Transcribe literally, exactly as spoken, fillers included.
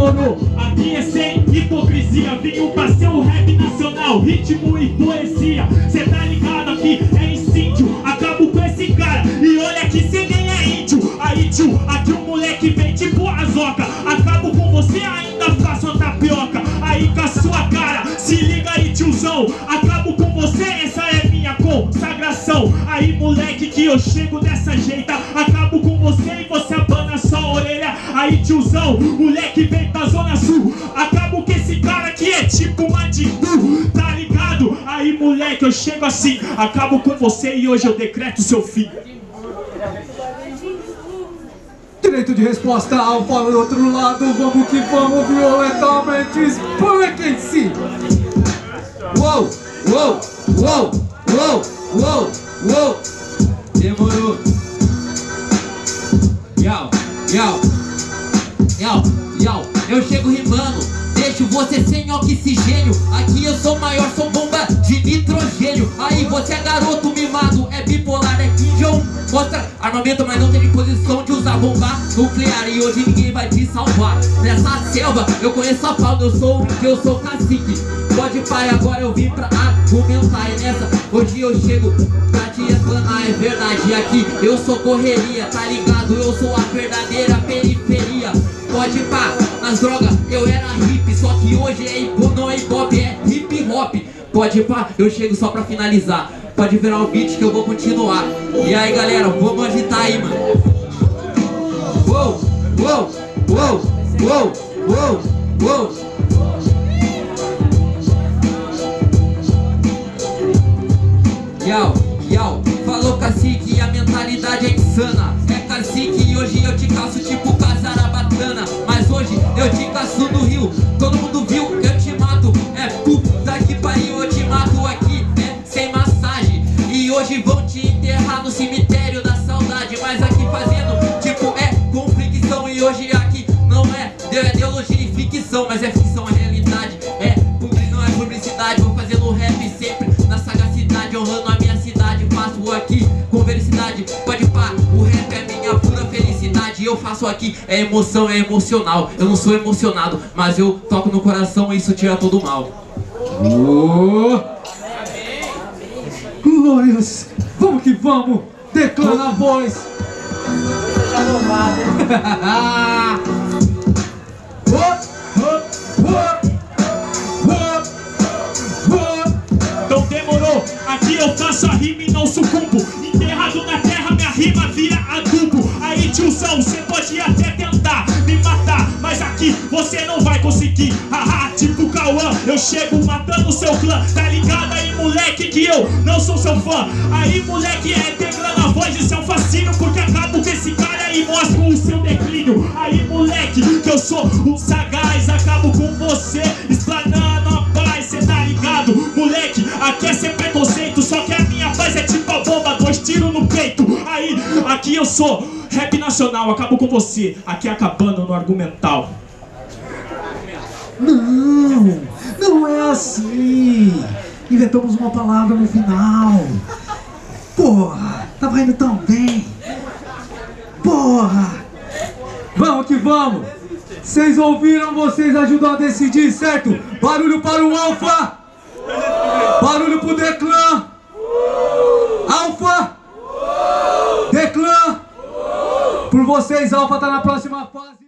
demorou, aqui é sem hipocrisia. Vinho pra ser o rap nacional, ritmo e poesia. Cê tá ligado, aqui é instinto. Acabo com esse cara e olha que cê nem é índio. Aí tio, aqui o moleque vem tipo azoca. Acabo com você, ainda faço a tapioca. Aí com a sua cara, se liga aí tiozão. Acabo com você, essa é minha consagração. Aí moleque que eu chego dessa jeita. Acabo com você e você abana só a orelha. Aí tiozão, moleque vem da zona sul. Acabo com esse cara que é tipo Madindu, tá ligado? Aí moleque eu chego assim. Acabo com você e hoje eu decreto seu fim. Direito de resposta, Alfa do outro lado. Vamos que vamos, violentamente espanque-se. Uou, uou, uou, uou, uou, uou. Demorou. Yau, yau, yau, yau. Eu chego rimando, deixo você sem oxigênio. Aqui eu sou maior, sou bomba de nitrogênio. Aí você é garoto mimado, é bipolar, é Kim Jong. Mostra armamento, mas não tem posição de usar bomba nuclear. E hoje ninguém vai te salvar. Nessa selva eu conheço a fauna, eu sou que eu sou cacique. Pode pai, agora eu vim pra argumentar. E nessa, hoje eu chego pra te explanar. É verdade, aqui eu sou correria, tá ligado? Eu sou a verdadeira periferia. Pode pá, nas drogas eu era hippie, só que hoje é hip, não é hip hop, é hip hop. Pode pá, eu chego só pra finalizar. Pode virar o beat que eu vou continuar. E aí galera, vamos agitar aí, mano. Uou, uou, uou, uou, uou, uou. Yau, yau, falou cacique, a mentalidade é insana. É cacique e hoje eu te caço tipo Casarabatana. Mas hoje eu te caço no Rio, todo mundo viu, eu te mato. É puta que pariu, eu te mato aqui, é sem massagem. E hoje vão te enterrar no cemitério da saudade. Mas aqui fazendo, tipo, é conflicção. E hoje aqui não é ideologia e ficção, mas é ficção, é realidade. É, não é publicidade, vou fazendo rap sempre na sagacidade, honrando a minha cidade. Faço aqui com felicidade, pode pá, o rap é minha pura felicidade. E eu faço aqui, é emoção, é emocional. Eu não sou emocionado, mas eu toco no coração e isso tira todo o mal. Oh. Glórias, vamos que vamos, declana a voz. Seja louvado, hein? Então demorou, aqui eu faço a rima e não sucumbo. Enterrado na terra, minha rima vira adubo. Aí tiozão, você pode até tentar me matar, mas aqui você não vai conseguir. Haha, tipo Cauã, eu chego matando seu clã. Tá ligado aí moleque que eu não sou seu fã. Aí moleque é integrando a voz de seu fascínio, porque acabo com esse cara e mostro o seu declínio. Aí moleque, que eu sou um sagaz, acabo com você, explanando a paz, cê tá ligado? Moleque, aqui é sem preconceito, só que a minha paz é tipo a bomba, dois tiros no peito. Aí, aqui eu sou rap nacional, acabo com você, aqui acabando no argumental. Não, não é assim. Inventamos uma palavra no final. Porra, tava indo tão bem. Porra. Vamos que vamos. Vocês ouviram, vocês ajudam a decidir, certo? Barulho para o Alfa. Barulho pro Declan. Alfa. Declan. Por vocês, Alfa tá na próxima fase.